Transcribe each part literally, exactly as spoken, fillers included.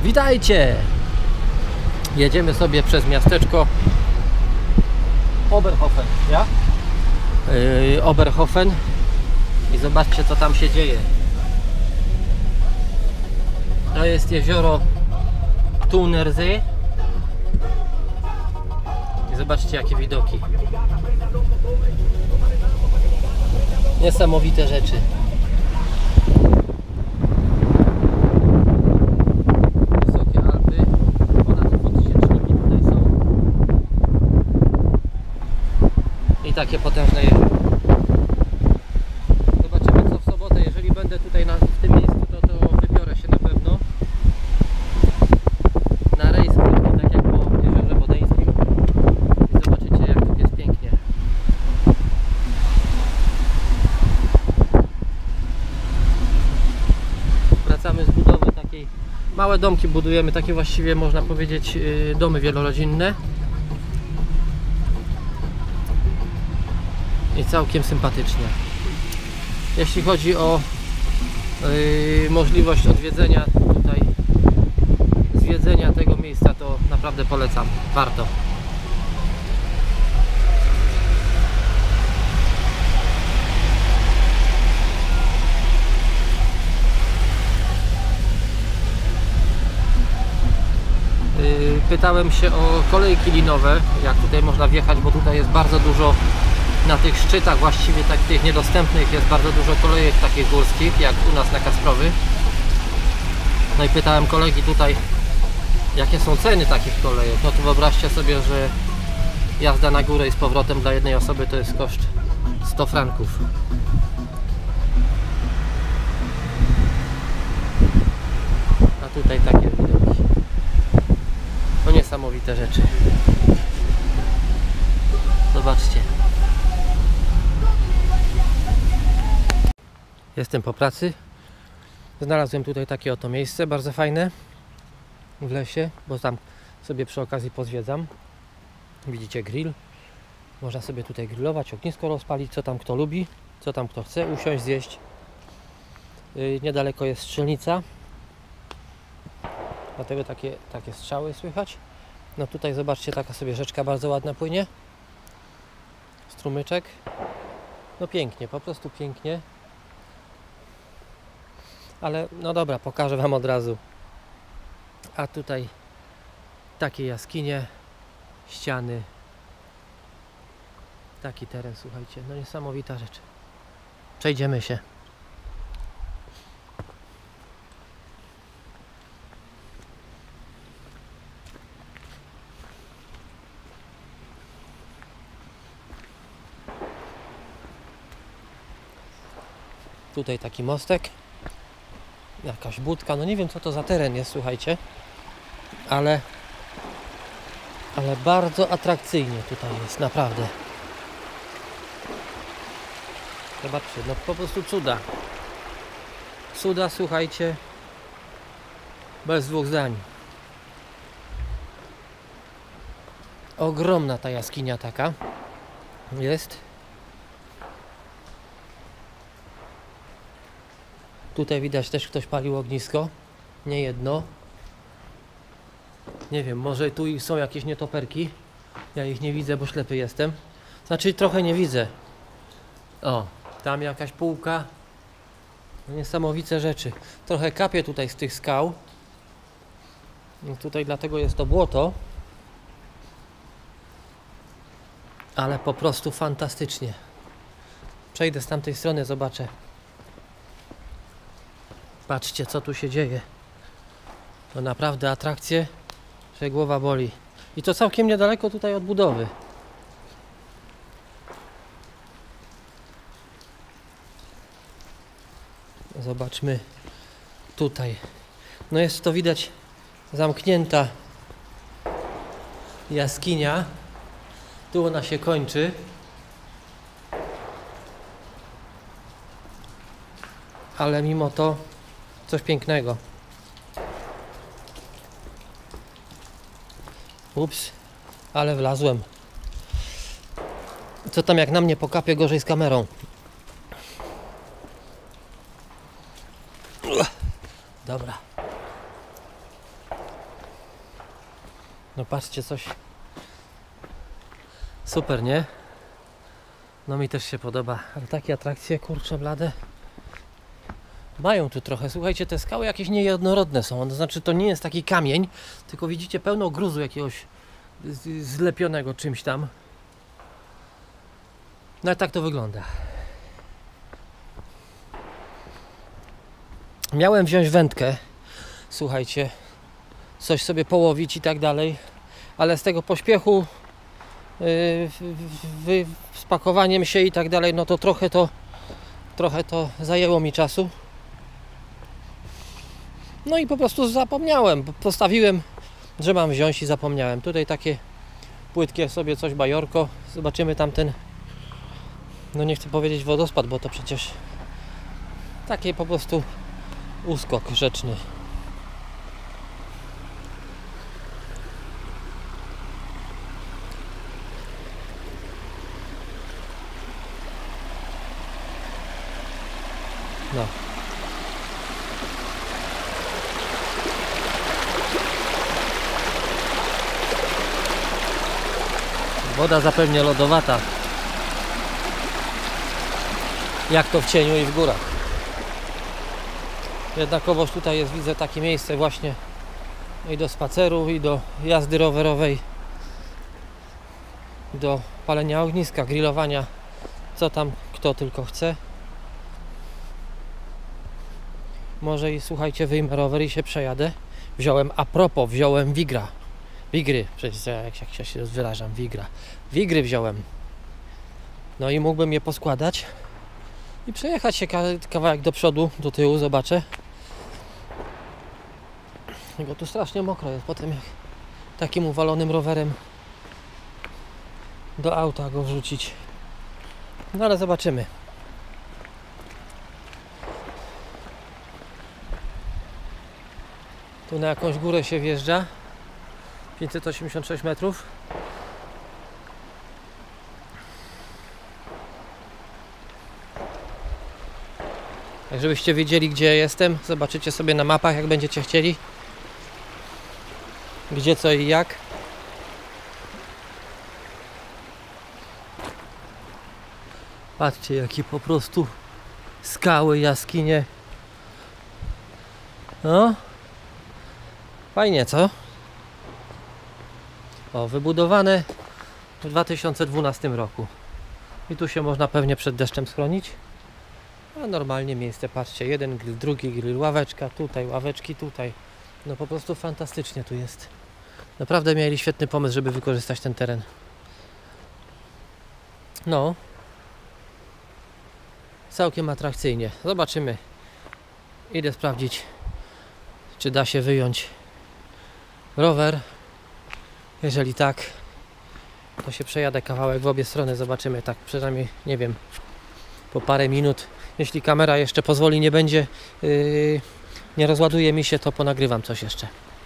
Witajcie! Jedziemy sobie przez miasteczko Oberhofen, ja? Yy, Oberhofen i zobaczcie, co tam się dzieje. To jest jezioro Thunersee i zobaczcie, jakie widoki. Niesamowite rzeczy. Wysokie Alpy, ponad dwutysięczniki tutaj są. I takie potężne jezioro. Zobaczymy, co w sobotę. Jeżeli będę tutaj na, w tym miejscu, to, to wybiorę się na pewno na rejs krótki, tak jak po jeziorze Bodeńskim. I zobaczycie, jak tu jest pięknie. Wracamy z budowy takiej, małe domki budujemy, takie właściwie można powiedzieć domy wielorodzinne i całkiem sympatycznie. Jeśli chodzi o yy, możliwość odwiedzenia tutaj, zwiedzenia tego miejsca, to naprawdę polecam, warto. Pytałem się o kolejki linowe, jak tutaj można wjechać, bo tutaj jest bardzo dużo, na tych szczytach właściwie tak tych niedostępnych jest bardzo dużo kolejek takich górskich, jak u nas na Kasprowy. No i pytałem kolegi tutaj, jakie są ceny takich kolejek. No to wyobraźcie sobie, że jazda na górę i z powrotem dla jednej osoby to jest koszt sto franków. A tutaj takie widoki. No niesamowite rzeczy. Zobaczcie. Jestem po pracy. Znalazłem tutaj takie oto miejsce, bardzo fajne w lesie, bo tam sobie przy okazji pozwiedzam. Widzicie grill. Można sobie tutaj grillować, ognisko rozpalić, co tam kto lubi, co tam kto chce, usiąść, zjeść. Yy, niedaleko jest strzelnica. Dlatego takie, takie strzały słychać. No tutaj zobaczcie, taka sobie rzeczka bardzo ładna płynie. Strumyczek. No pięknie, po prostu pięknie. Ale no dobra, pokażę wam od razu. A tutaj takie jaskinie, ściany. Taki teren, słuchajcie, no niesamowita rzecz. Przejdziemy się. Tutaj taki mostek, jakaś budka, no nie wiem, co to za teren jest, słuchajcie, ale ale bardzo atrakcyjnie tutaj jest, naprawdę. Zobaczcie, no po prostu cuda. Cuda, słuchajcie, bez dwóch zdań. Ogromna ta jaskinia taka jest. Tutaj widać też, ktoś palił ognisko, nie jedno. Nie wiem, może tu są jakieś nietoperki. Ja ich nie widzę, bo ślepy jestem. Znaczy trochę nie widzę. O, tam jakaś półka. No, niesamowite rzeczy. Trochę kapie tutaj z tych skał. I tutaj dlatego jest to błoto. Ale po prostu fantastycznie. Przejdę z tamtej strony, zobaczę. Patrzcie, co tu się dzieje. To naprawdę atrakcje, że głowa boli. I to całkiem niedaleko tutaj od budowy. Zobaczmy tutaj. No jest to widać zamknięta jaskinia. Tu ona się kończy. Ale mimo to coś pięknego. Ups, ale wlazłem. Co tam jak na mnie pokapie, gorzej z kamerą. Dobra. No patrzcie, coś super, nie? No mi też się podoba, ale takie atrakcje, kurczę blade, mają tu trochę. Słuchajcie, te skały jakieś niejednorodne są, to znaczy to nie jest taki kamień, tylko widzicie pełno gruzu jakiegoś zlepionego czymś tam. No i tak to wygląda. Miałem wziąć wędkę, słuchajcie, coś sobie połowić i tak dalej, ale z tego pośpiechu yy, z pakowaniem się i tak dalej, no to trochę to trochę to zajęło mi czasu. No i po prostu zapomniałem, postawiłem, że mam wziąć i zapomniałem. Tutaj takie płytkie sobie coś bajorko, zobaczymy tamten, no nie chcę powiedzieć wodospad, bo to przecież taki po prostu uskok rzeczny. No. Woda zapewne lodowata. Jak to w cieniu i w górach. Jednakowoż tutaj jest, widzę, takie miejsce właśnie i do spaceru, i do jazdy rowerowej, do palenia ogniska, grillowania, co tam kto tylko chce. Może i słuchajcie, wyjmę rower i się przejadę. Wziąłem, a propos, wziąłem wigra. Wigry, przecież jak, jak się wyrażam, wigra. Wigry wziąłem. No i mógłbym je poskładać i przejechać się kawałek do przodu, do tyłu, zobaczę. Bo tu strasznie mokro jest potem, jak takim uwalonym rowerem do auta go wrzucić. No ale zobaczymy. Tu na jakąś górę się wjeżdża. pięćset osiemdziesiąt sześć metrów. Tak, żebyście wiedzieli, gdzie jestem, zobaczycie sobie na mapach, jak będziecie chcieli. Gdzie, co i jak. Patrzcie, jakie po prostu skały, jaskinie. No. Fajnie, co? O, wybudowane w dwa tysiące dwunastym roku. I tu się można pewnie przed deszczem schronić. A normalnie miejsce, patrzcie, jeden grill, drugi grill, ławeczka, tutaj, ławeczki tutaj. No po prostu fantastycznie tu jest. Naprawdę mieli świetny pomysł, żeby wykorzystać ten teren. No. Całkiem atrakcyjnie. Zobaczymy. Idę sprawdzić, czy da się wyjąć rower. Jeżeli tak, to się przejadę kawałek w obie strony. Zobaczymy, tak przynajmniej, nie wiem, po parę minut. Jeśli kamera jeszcze pozwoli, nie będzie, yy, nie rozładuje mi się, to ponagrywam coś jeszcze.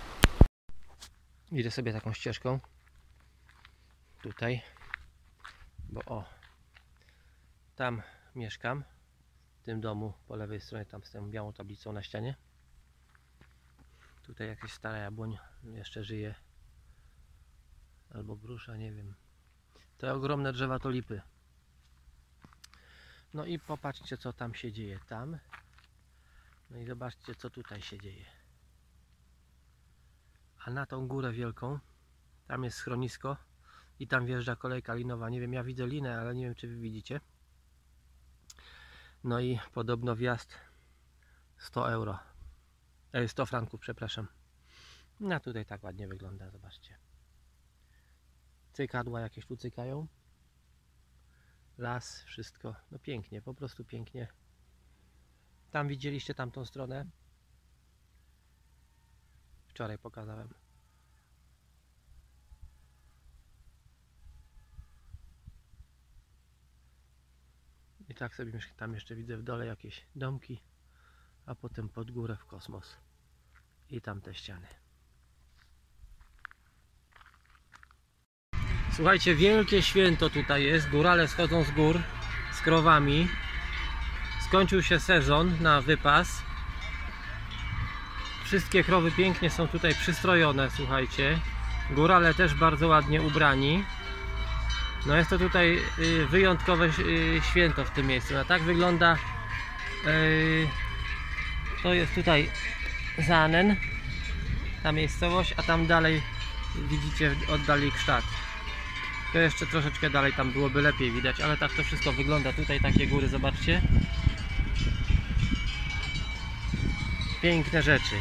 Idę sobie taką ścieżką. Tutaj. Bo o, tam mieszkam. W tym domu po lewej stronie, tam z tą białą tablicą na ścianie. Tutaj jakaś stara jabłoń jeszcze żyje. Albo grusza, nie wiem. Te ogromne drzewa to lipy. No i popatrzcie, co tam się dzieje tam. No i zobaczcie, co tutaj się dzieje. A na tą górę wielką, tam jest schronisko i tam wjeżdża kolejka linowa. Nie wiem, ja widzę linę, ale nie wiem, czy wy widzicie. No i podobno wjazd sto euro. sto franków, przepraszam. No tutaj tak ładnie wygląda, zobaczcie. Cykadła jakieś tu cykają. Las, wszystko. No pięknie, po prostu pięknie. Tam widzieliście tamtą stronę. Wczoraj pokazałem. I tak sobie tam jeszcze widzę w dole jakieś domki, a potem pod górę w kosmos. I tam te ściany. Słuchajcie, wielkie święto tutaj jest. Górale schodzą z gór z krowami. Skończył się sezon na wypas. Wszystkie krowy pięknie są tutaj przystrojone, słuchajcie. Górale też bardzo ładnie ubrani. No jest to tutaj y, wyjątkowe y, święto w tym miejscu. No tak wygląda y, to jest tutaj Zanen, ta miejscowość, a tam dalej widzicie w oddali Krzczat. To jeszcze troszeczkę dalej tam byłoby lepiej widać, ale tak to wszystko wygląda. Tutaj takie góry, zobaczcie. Piękne rzeczy.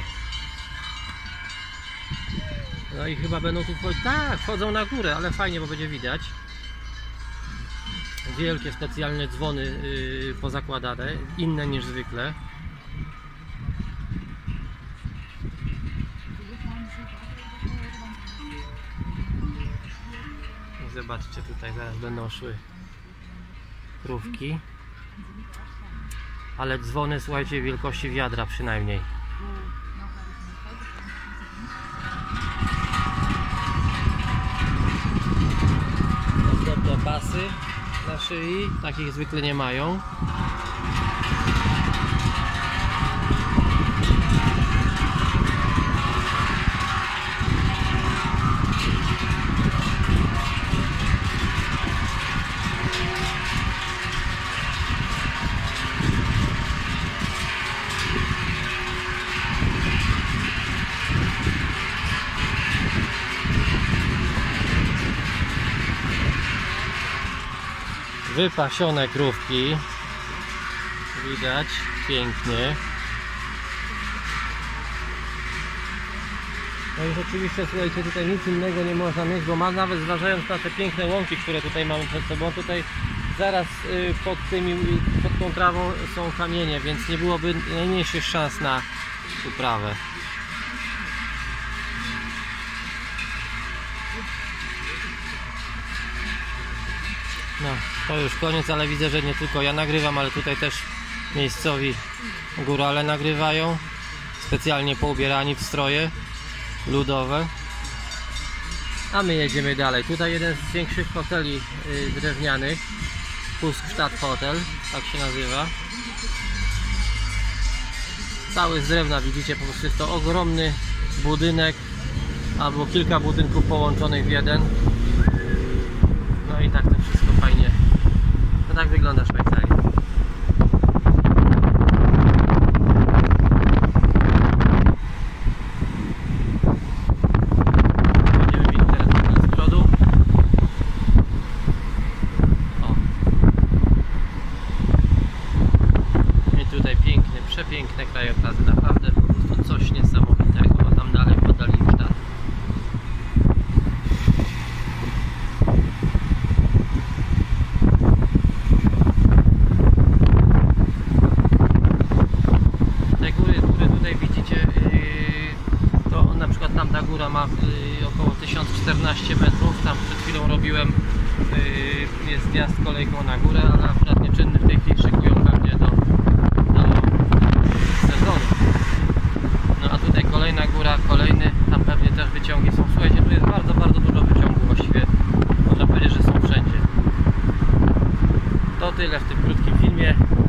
No i chyba będą tu wchodzić. Tak, wchodzą na górę, ale fajnie, bo będzie widać. Wielkie specjalne dzwony yy, pozakładane, inne niż zwykle. I zobaczcie, tutaj zaraz będą szły krówki. Ale dzwony, słuchajcie, wielkości wiadra przynajmniej. Ozdobne pasy na szyi, takich zwykle nie mają. Wypasione krówki, widać pięknie. No i rzeczywiście, słuchajcie, tutaj nic innego nie można mieć, bo ma, nawet zważając na te piękne łąki, które tutaj mamy przed sobą, tutaj zaraz pod, tymi, pod tą trawą są kamienie, więc nie byłoby najmniejszych szans na uprawę. No, to już koniec, ale widzę, że nie tylko ja nagrywam, ale tutaj też miejscowi górale nagrywają, specjalnie poubierani w stroje ludowe. A my jedziemy dalej. Tutaj jeden z większych hoteli yy, drewnianych, Puskstadt Hotel, tak się nazywa. Cały z drewna, widzicie, po prostu jest to ogromny budynek, albo kilka budynków połączonych w jeden. No i tak to wszystko fajnie. To tak wygląda Szwajcaria. Będziemy mieli teraz z przodu. O. I tutaj piękne, przepiękne krajobrazy. Naprawdę po prostu coś niesamowitego. A tam dalej w oddali Krzczat. Ta góra ma y, około tysiąc czternaście metrów. Tam przed chwilą robiłem y, jest zjazd kolejką na górę, ale akurat nieczynny w tej chwili szykują pewnie do, do sezonu. No a tutaj kolejna góra, kolejny, tam pewnie też wyciągi są. Słuchajcie, tu jest bardzo, bardzo dużo wyciągów, właściwie można powiedzieć, że są wszędzie. To tyle w tym krótkim filmie.